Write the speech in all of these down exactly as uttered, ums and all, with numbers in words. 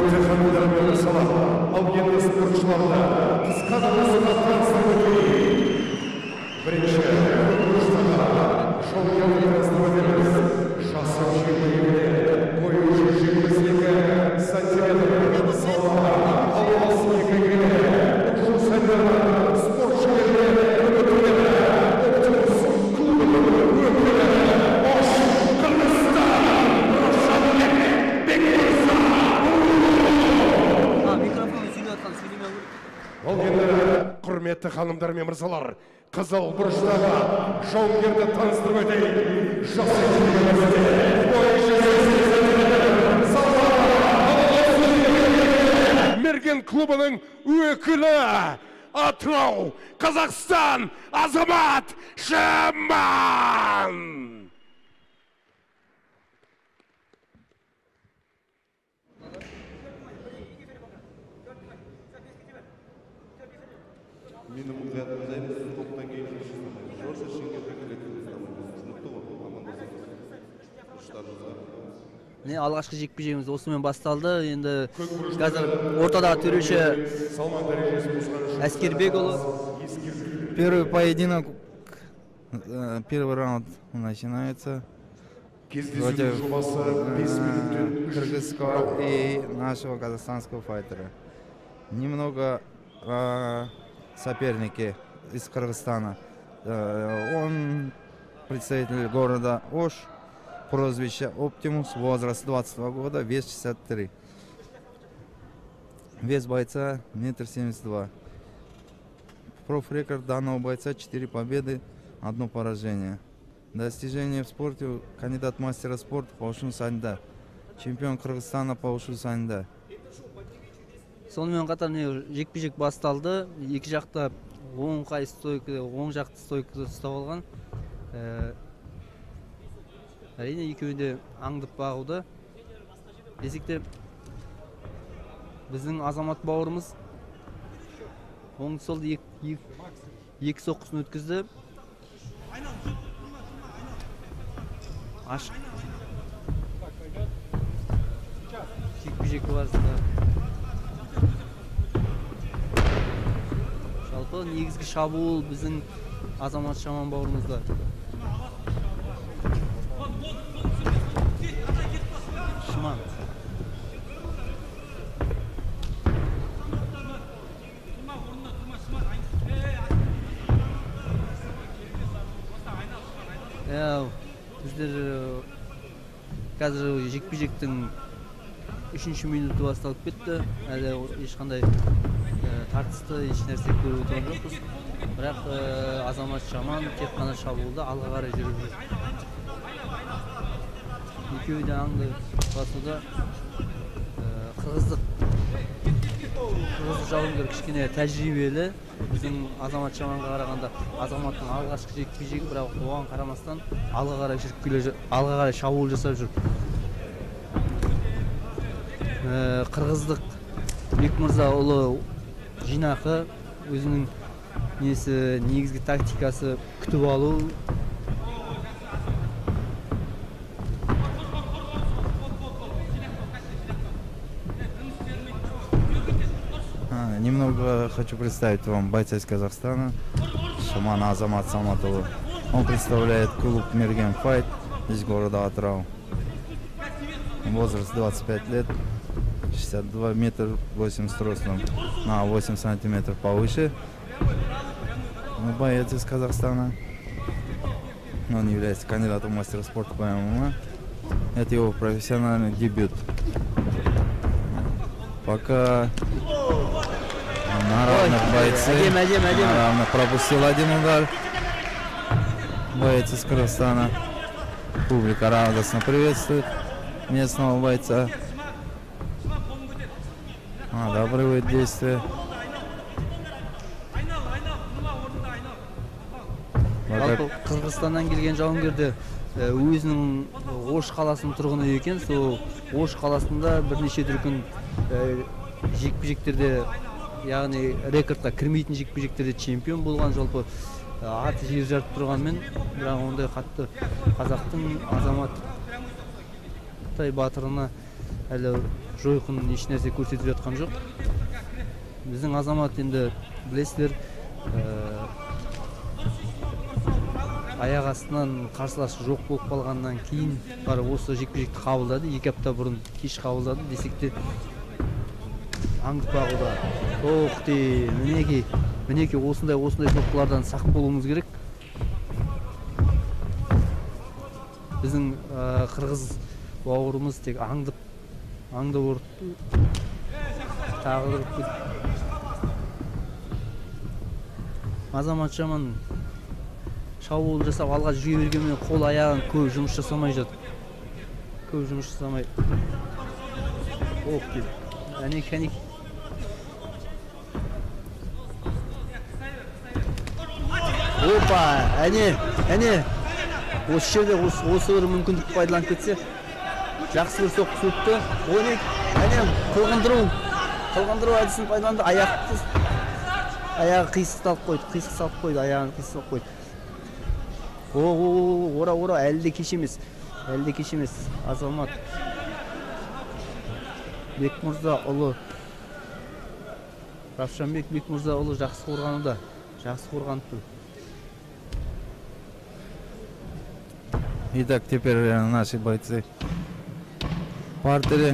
құрметті ханымдар мен мырзалар, ал енді спортшыларды қысқа мерзімде таныстырып өтейін. Бірінші бұрыштағы шоу-ның таныстырып жасы жиырма екіде, бойы жүз жетпіс екі сантиметр салмағы алпыс екі келі, ұшу сандары спортшыларды үміткері Оптимус клубының өкілі Ош Қырғызстан Рушанбек Бекмырза. Ол енді құрметті ханымдар мен мырзалар, қызыл бұрыштағы жауынгерді таныстырып өтейін. Жасы жиырма екіде, бойы жүз жетпіс екі сантиметр салмағы алпыс екі келі, Мерген клубының өкілі Атырау, Қазақстан, Азамат Шаман. Мені мұқият өзайымыз топтан кейін Жорса Шенгерді келетіңіз түсінікті ғой командасы ұштарыңызға. Алғашқы жекпе-жегіміз осымен басталды. Енді қазір ортадағы төреші Әскербекұлы. Первый поединок, первый раунд начинается против кыргызского и нашего казахстанского файтера. Немного соперники из Кыргызстана. Он представитель города Ош, прозвище Оптимус, возраст двадцать два года, вес шестьдесят три. Вес бойца метр семьдесят два. Профрекорд данного бойца четыре победы, одно поражение. Достижение в спорте: кандидат мастера спорта по ушу саньда, чемпион Кыргызстана по ушу саньда. Сонымен қатар жекпе-жек басталды. Екі жақта оң қай стойка, оң жақты стойкада ұстап алған. Әрине екеуінде аңдып бағуда. Десекте біздің Азамат бауырымыз оң солды екі соққысын өткізді. Ашық жекпе-жек барысында жалпы негізгі шабуыл біздің Азамат Шаман бауырымызда. Шаман. Біздер қазір жекпе-жектің үшінші минуты басталып кетті. Әлі ешқандай тартысты еш нәрсе көріп отырған жоқпыз. Бірақ Азамат Шаман тек қана шабуылда алға қарай жүріп жүр. Екеуі де аңды басуда. Қырғыздық Қырғыз жауынгер кішкене тәжірибелі. Біздің Азамат Шаманға қарағанда Азаматтың алғашқы жекпе-жегі, бірақ оған қарамастан алға қарай жүріп келе, алға қарай шабуыл жасап жүр. Қырғыздық Бекмырза ұлы жинақы, өзінің несі негізгі тактикасы күтіп алу. Немного хочу представить вам бойца из Казахстана, Шамана Азамат Саматову. Он представляет клуб Мерген Файт из города Атырау. Возраст двадцать пять лет, шестьдесят два метра восемьдесят ростом, на восемь сантиметров повыше. Боец из Казахстана. Он является кандидатом мастера спорта по ММА. Это его профессиональный дебют. Пока на равных бойцы, на равных пропустил один удар. Боец из Кыргызстана. Публика радостно приветствует местного бойца. Одобрывает действия. Қырғызстаннан келген жауынгерді өзінің Ош қаласының тұрғыны екен. Сол Ош қаласында бірнеше дүркін жекпе-жектерде, яғни рекордқа кірмейтін жекпе-жектерде чемпион болған. Жалпы аты жер жарып тұрғанмен, бірақ ондай қатты қазақтың Азамат Тай батырына әлі жойқын еш нәрсе көрсетіп жатқан жоқ. Біздің Азамат енді білесіздер, аяқ астынан қарсыласы жоқ болып қалғаннан кейін бар осы жекпе-жекті қабылдады. Екі апта бұрын кеш қабылдады десек те аңдып бағуда. Тоқти, мінеки, мінеки осындай осындай соққылардан сақ болуымыз керек. Біздің қырғыз бауырымыз тек аңдып, аңдып ұрды. Тағылып Азамат Жаман шабуыл жасап алға жүре бергенмен қол аяғын көп жұмыс жасамай жатыр. Көп жұмыс жасамай. Оқ дейді. Әнек, әнек. Опа, әне, әне. Осы жерде осы бір мүмкіндік пайдаланып кетсе, жақсы бір соққы өтті. Ойнек, әне, қылғындыру. Қылғындыру әдісін пайдаланды. Аяқты аяғы қисық салып қойды, қисық салып қойды, аяғын қисық салып қойды. О, ора, ора, әлі де кеш емес. Әлі де кеш емес. Азамат Бекмырза ұлы, Равшанбек Бекмырза ұлы жақсы қорғаны да, жақсы қорғанып тұр. Итак, теперь наши бойцы в партере.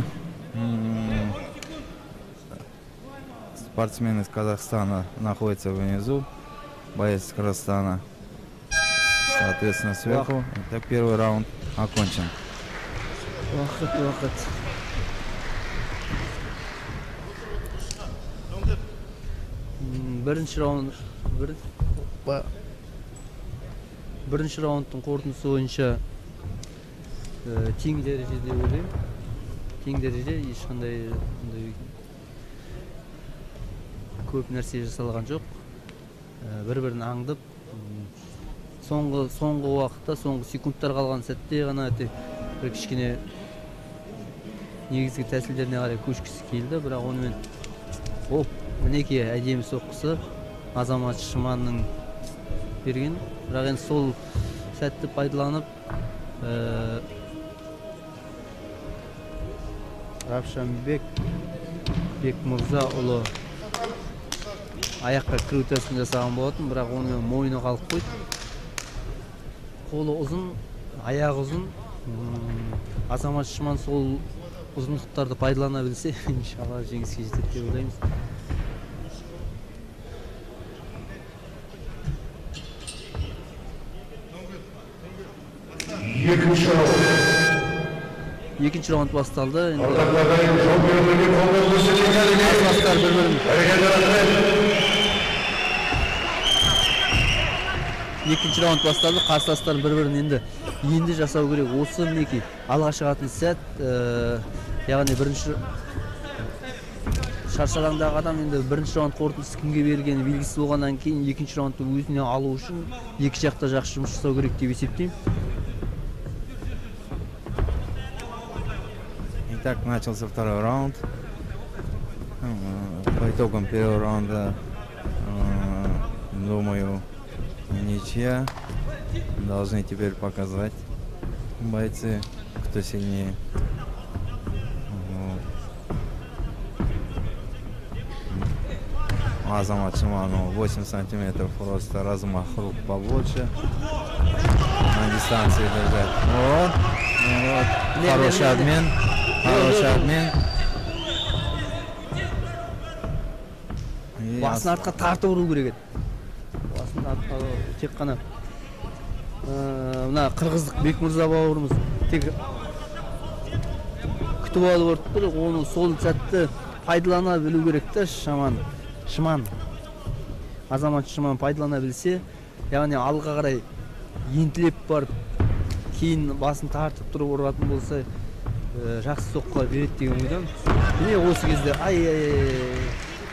Спортсмен из Казахстана находится внизу, боец из Кыргызстана, соответственно, сверху. Итак, первый раунд окончен. Уақыт, уақыт. Бірінші раунд, бірінші раундтың қорытындысы бойынша тең дәрежеде ойлаймын. Тең дәреже, ешқандай көп нәрсе жасалған жоқ. Бір-бірін аңдып, соңғы соңғы уақытта, соңғы секундтар қалған сәтте ғана бір кішкене негізгі тәсілдеріне қарай көшкісі келді, бірақ онымен оп, мінеки әдемі соққысы Азамат Шыманның берген. Бірақ енді сол сәтті пайдаланып, Равшанбек Бекмырза ұлы аяққа кіру тәсілін жасаған болатын, бірақ онымен мойны қалып қойды. Қолы ұзын, аяғы ұзын. Азамат Шыман сол ұзындықтарды пайдалана білсе, иншалла жеңіске жетеді деп ойлаймыз. Екінші раунд. Екінші раунд басталды. Ардақтағайын жаугерлерге қолдауды Қарсыластар бір-бірін Екінші раунд басталды. Қарсыластар бір-бірін енді енді жасау керек. Осы мінеки алға шығатын сәт, яғни бірінші шаршалаңдағы адам енді бірінші раунд қорытындысы кімге берілгені белгісіз болғаннан кейін екінші раундты өзіне алу үшін екі жақта жақсы жұмыс жасау керек деп есептеймін. Итак, начался второй раунд. По итогам первого раунда, думаю, ничья. Должны теперь показать бойцы, кто сильнее. Азамат Шиману восемь сантиметров роста, размах рук побольше. На дистанции держать. Вот, вот. Хороший обмен. Хороший обмен. Басын артқа тартып ұру керек еді. Басын артқа тек қана мына қырғыздық Бекмырза бауырымыз тек күтіп алып отыр, оны сол сәтті пайдалана білу керек та. Шаман, Шыман, Азамат Шыман пайдалана білсе, яғни алға қарай ентілеп барып, кейін басын тартып тұрып ұратын болса, жақсы соққылар береді деген ойдамын. Міне осы кезде ай-ай-ай.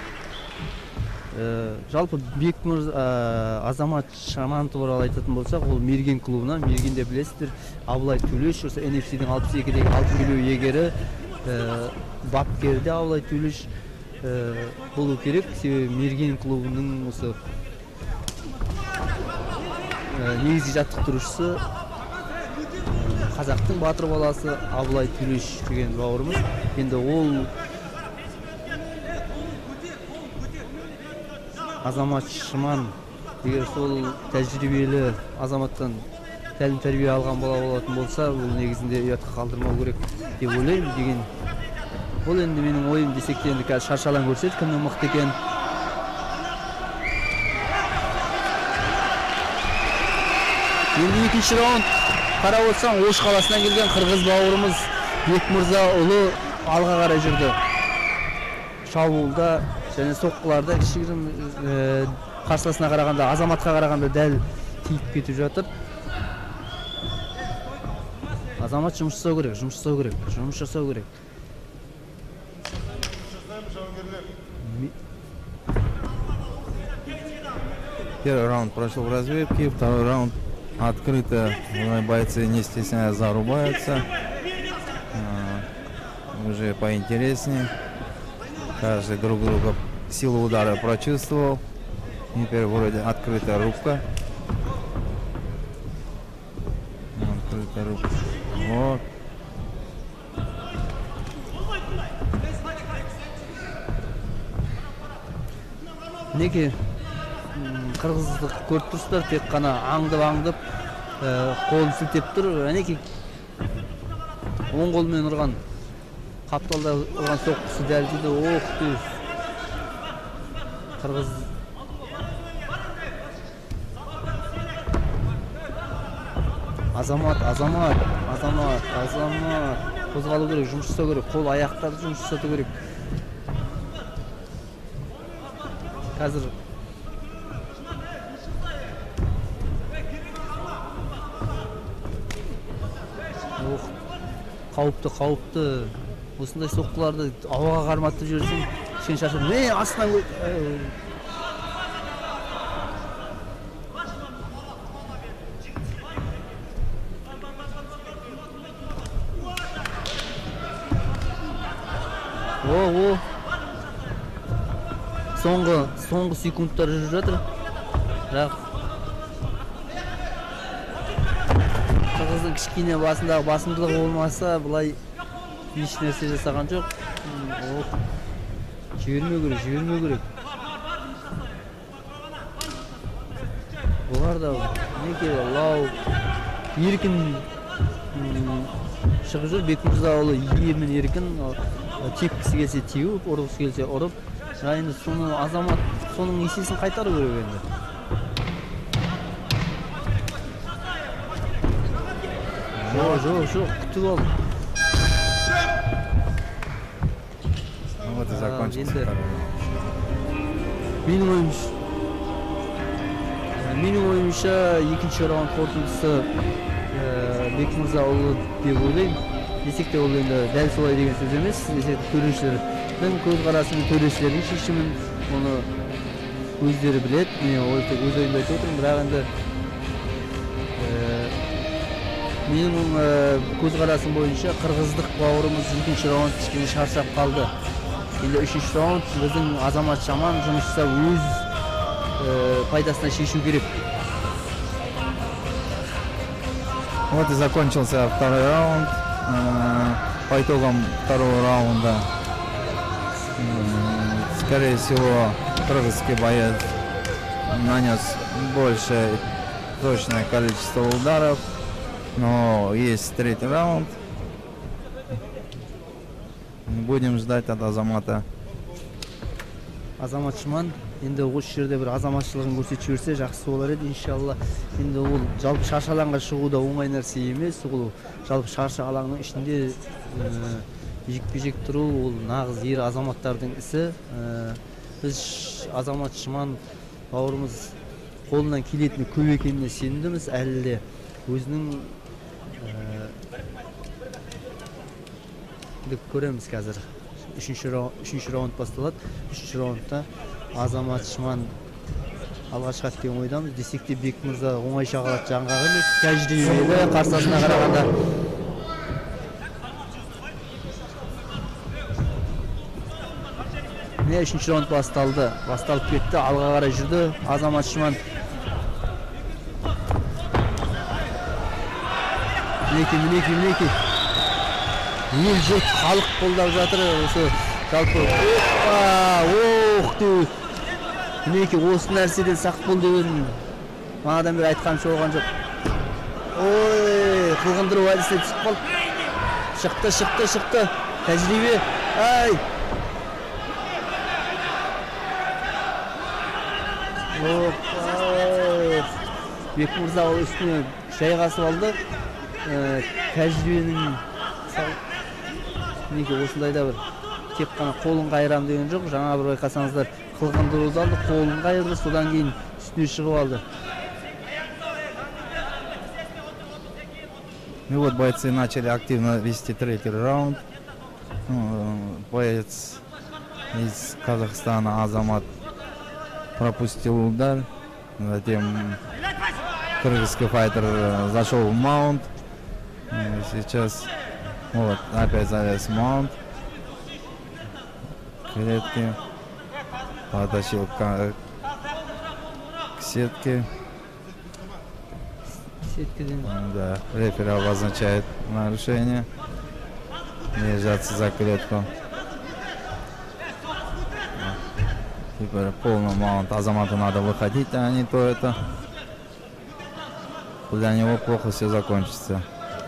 Жалпы Бекмырза, Азамат Шаман туралы айтатын болсақ, ол Мерген клубына, Мергенде білесіздер, Абылай Төлеш, осы эн эф си-дің алпыс екідегі алтын белбеу иегері, бапкерде Абылай Төлеш болу керек. Себебі Мерген клубының осы негізгі жаттықтырушысы қазақтың батыр баласы Абылай Төлеш деген бауырымыз. Енді ол Азамат Шыман егер сол тәжірибелі азаматтан тәлім тәрбие алған бала болатын болса, бұл негізінде ұятқа қалдырмау керек деп ойлаймын деген. Ол енді менің ойым десек те енді қазір шаршалан көрсет кімнің мықты екен. Енді екінші раунд қарап отырсаң, Ош қаласынан келген қырғыз бауырымыз Бекмырза ұлы алға қарай жүрді. Шабуылда және соққыларда кішігірім қарсыласына қарағанда, Азаматқа қарағанда дәл тиіп кетіп жатыр. Азамат жұмыс жасау керек, жұмыс жасау керек, жұмыс жасау керек. Первый раунд прошел в разведке, второй раунд открыто бойцы, не стесняясь, зарубаются. А, уже поинтереснее. Каждый друг друга силу удара прочувствовал. Теперь вроде открытая рубка. Открытая рубка. Вот. Неге қырғыздық көріп тұрсыздар, тек қана аңдып-аңдып, қолын сілтеп тұр. Әнеки оң қолмен ұрған, қапталда ұрған соққысы дәл тиді. Ох, төс. Қырғыз Азамат, Азамат, Азамат, Азамат. Қозғалу керек, жұмыс жасау керек, қол аяқтарды жұмыс жасату керек. Қазір Ох, қауіпті, қауіпті. Осындай соққыларды ауаға қарматып жүрсің, кішкене шаршап. Не, астынан О, о. Соңғы, соңғы секундтар жүріп жатыр. Бірақ қырғыздың кішкене басындағы басымдылығы болмаса, бұлай еш нәрсе жасаған жоқ. Ох. Жібермеу керек, жібермеу керек. Олар да неке лау еркін шығып жүр. Бекмырза ұлы емін еркін, тепкісі келсе теуіп, ұрғысы келсе ұрып. Енді соны Азамат соның есесін қайтару керек енді. Жоқ, жоқ, жоқ, күтіп ал. Вот и закончился второй раунд. Менің ойымша, менің ойымша екінші раунд қорытындысы Бекмырза ұлы деп ойлаймын. Десек те ол енді дәл солай деген сөз емес. Десек төрешілердің көзқарасы мен төрешілердің шешімін оны өздері біледі. Мен өз ойымды айтып отырмын, бірақ енді менің көзқарасым бойынша қырғыздық бауырымыз екінші раунд кішкене шаршап қалды. Енді үшінші раунд біздің Азамат Шаман жұмыс жасап өз пайдасына шешу керек. Вот и закончился второй раунд. По итогам второго раунда, скорее всего, кыргызский боец нанес большее точное количество ударов, но есть третий раунд. Будем ждать от Азамата. Азамат Шыман енді осы жерде бір азаматшылығын көрсетіп жіберсе жақсы болар еді, иншалла. Енді ол жалпы шаршы алаңға шығу да оңай нәрсе емес. Ол жалпы шаршы алаңның ішінде жекпе-жек тұру ол нағыз ер азаматтардың ісі. Біз Азамат Шыман бауырымыз қолынан келетіні көп екеніне сенімдіміз. Әлі де өзінің көреміз қазір. Үшінші раунд басталады. Үшінші раундта Азамат Шыман алға шығады деген ойдамыз. Десек те Бекмырза оңай шағалады жаңғағы емес. Тәжірибелі қарсыласына қарағанда. Не, үшінші раунд басталды. Басталып кетті. Алға қарай жүрді Азамат Шыман. Мінекей, мінекей, мінекей. Ел жұрт халық қолдап жатыр осы жалпы. Опа, ох ты. Мінекей осы нәрседен сақ бол деген мағадан бері айтқанша болған жоқ. Ой, қылғындыру әдісіне түсіп қалды. Шықты, шықты, шықты. Тәжірибе. Ай. Опа. Бек мырза үстіне жайғасып алды. Тәжірибенің мінекей осындайда бір тек қана қолын қайырам деген жоқ. Жаңа бір байқасаңыздар қылғындыруды алды, қолын қайырды, содан кейін үстіне шығып алды. И вот бойцы начали активно вести третий раунд. Боец из Казахстана Азамат пропустил удар. Затем кыргызский файтер зашел в маунт. Сейчас вот опять залез в маунт. Клетки. Потащил к, к сетке. Сеткеден. Да, рефери обозначает нарушение. Держаться за клетку. Теперь полный маунт. Азамату надо выходить, а не то это. Для него плохо все закончится.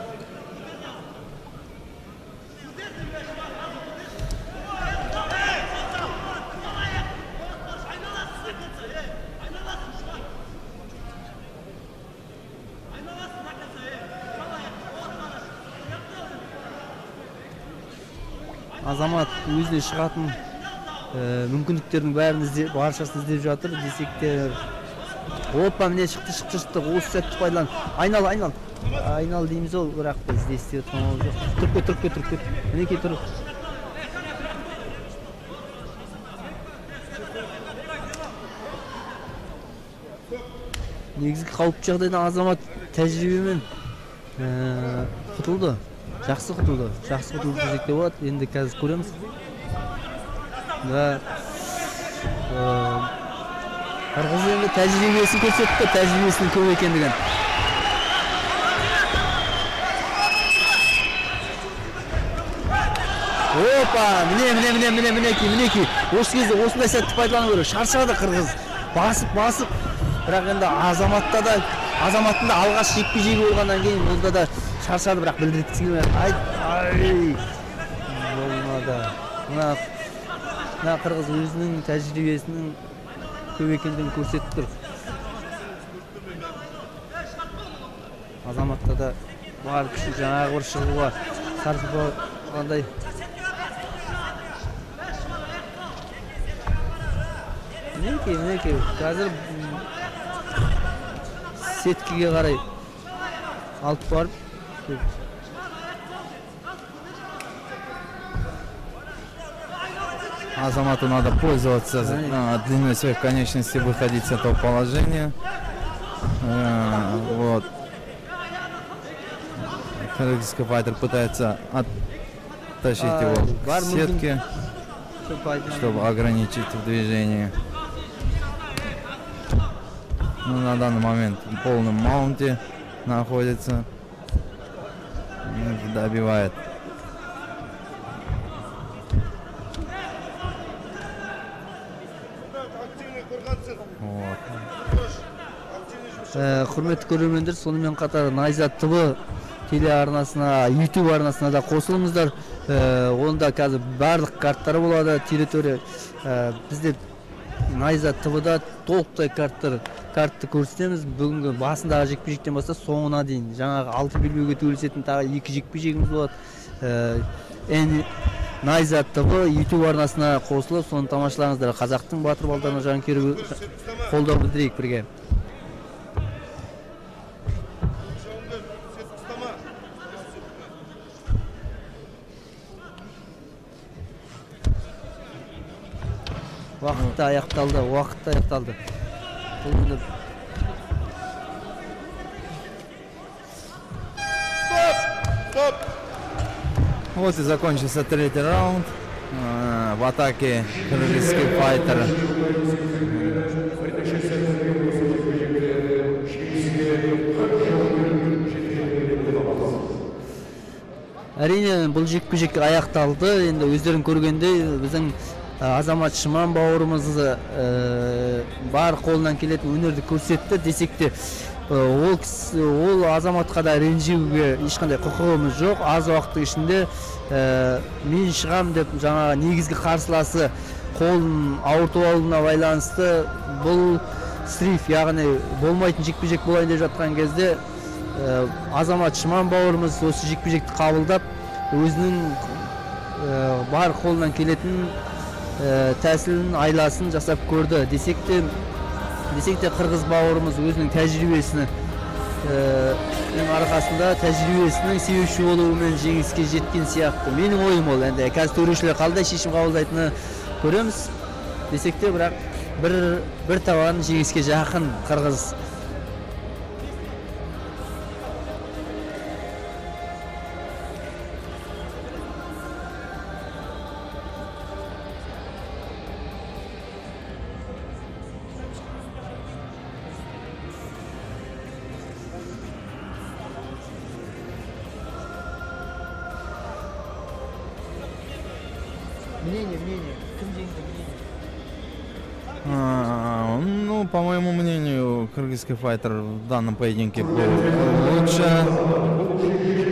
Азамат өзіне шығатын мүмкіндіктердің бәрін іздеп, баршасын іздеп жатыр десек те. Опа, міне шықты, шықты, шықты. Осы сәтті пайдалан. Айнал, айнал. Айнал дейміз ол, бірақ бізде істеп отырған жоқ. Тұрып кет, тұрып кет, тұрып кет. Мінекей тұр. Негізгі қауіпті жағдайдан Азамат тәжірибемен құтылды. Жақсы құтылды. Жақсы құтылды десек те болады. Енді қазір көреміз. Да. Қырғыз енді тәжірибесін көрсетті, тәжірибесінің көп екендігін. Опа, міне, міне, міне, міне, мінекей, мінекей. Осы кезде осындай сәтті пайдалану керек. Шаршады қырғыз. Басып, басып. Бірақ енді Азаматта да, Азаматтың да алғаш жекпе-жегі болғаннан кейін онда да шаршады, бірақ білдірткісі келмеді. Ай, ай. Болмады. Мына мына қырғыз өзінің тәжірибесінің көп екендігін көрсетіп тұр. Азаматта да бар күші жаңағы бір шығуға сарқылғандай. Мінекей, мінекей. Қазір сеткеге қарай алып барып. Азамату надо пользоваться длиной своих конечностей, выходить с этого положения. Вот. Кыргызский файтер пытается оттащить его к сетке, чтобы ограничить в движении. Ну, на данный момент в полном маунте находится. Добивает. Құрметті көрермендер, сонымен қатар Найзат ТВ телеарнасына, YouTube арнасына да қосылыңыздар. Онда қазір барлық карттары болады, территория. Бізде Найзат ТВ-да толықтай карттар, картты көрсетеміз. Бүгінгі басындағы жекпе-жектен бастап соңына дейін жаңағы алты белбеуге төгілісетін тағы екі жекпе-жегіміз болады. Найзат ТВ YouTube арнасына қосылып, соны тамашалаңыздар. Қазақтың батыр балдарына жанкүйер қолдау білдірейік бірге. Уақытта аяқталды, уақытта аяқталды. Стоп! Вот и закончился третий раунд. В атаке кыргызский файтер. Әрине бұл жекпе-жек аяқталды. Енді өздерің көргендей біздің Азамат Шыман бауырымыз бар қолынан келетін өнерді көрсетті. Десек те ол ол Азаматқа да ренжуге ешқандай құқығымыз жоқ. Аз уақыттың ішінде мен шығам деп жаңа негізгі қарсыласы қолын ауыртып алуына байланысты бұл стриф, яғни болмайтын жекпе-жек болайын деп жатқан кезде Азамат Шыман бауырымыз осы жекпе-жекті қабылдап өзінің бар қолынан келетін тәсілін, айласын жасап көрді. Десек те десек те қырғыз бауырымыз өзінің тәжірибесінің арқасында тәжірибесінің себепші болуымен жеңіске жеткен сияқты. Менің ойым ол. Енді қазір төрешілер қалдай шешім қабылдайтыны көреміз. Десек те бірақ бір бір табан жеңіске жақын қырғыз. Мнение, мнение. Кім жеңді мнение? Ну, по моему мнению, кыргызский файтер в данном поединке был лучше.